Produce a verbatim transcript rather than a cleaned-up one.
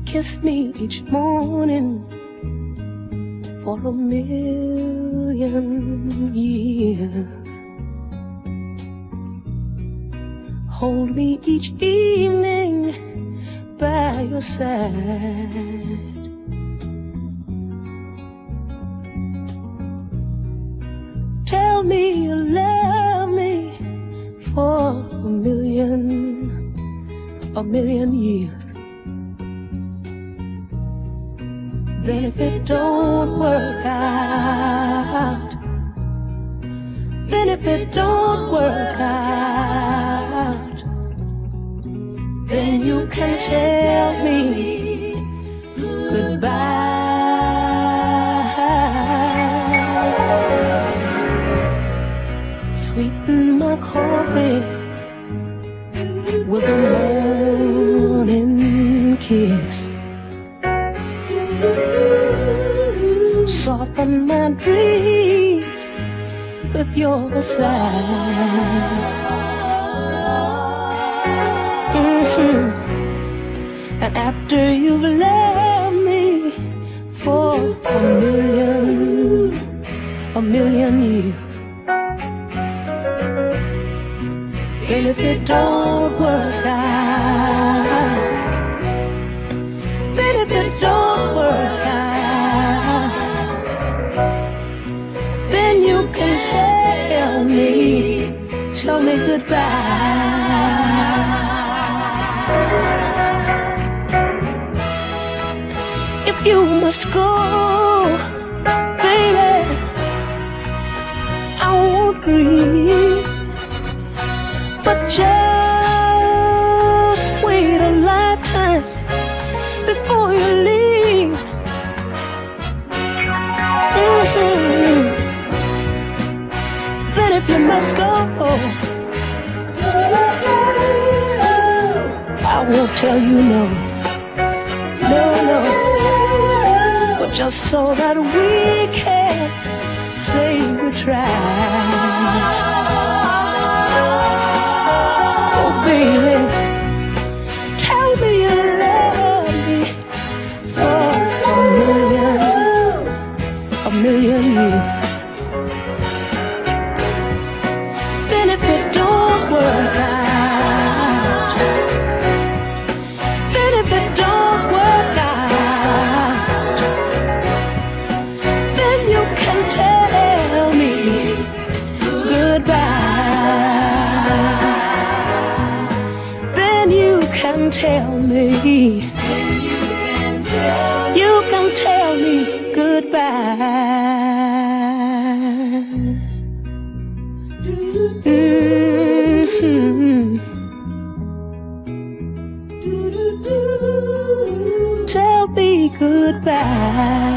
kiss me each morning for a million years. Hold me each evening by your side. Tell me you love me for a million, a million years. Then if it don't work out, then if it don't work out, then you can tell me goodbye. Sweeten my coffee with a morning kiss. Soften my dreams with your sigh. Mm-hmm. And after you've loved me for a million, a million years, and if it don't work out, then if it don't work out, then you can tell me, tell me goodbye. If you must go, baby, I won't grieve, but just wait a lifetime before you leave. Mm-hmm. Then if you must go, I won't tell you no, no, no, but just so that we can say we tried. Oh baby, tell me you love me for a million, a million years. Then if it don't work out, then if it don't work out, then you can tell me goodbye. Then you can tell me, you can tell me goodbye. Mm-hmm. Tell me goodbye.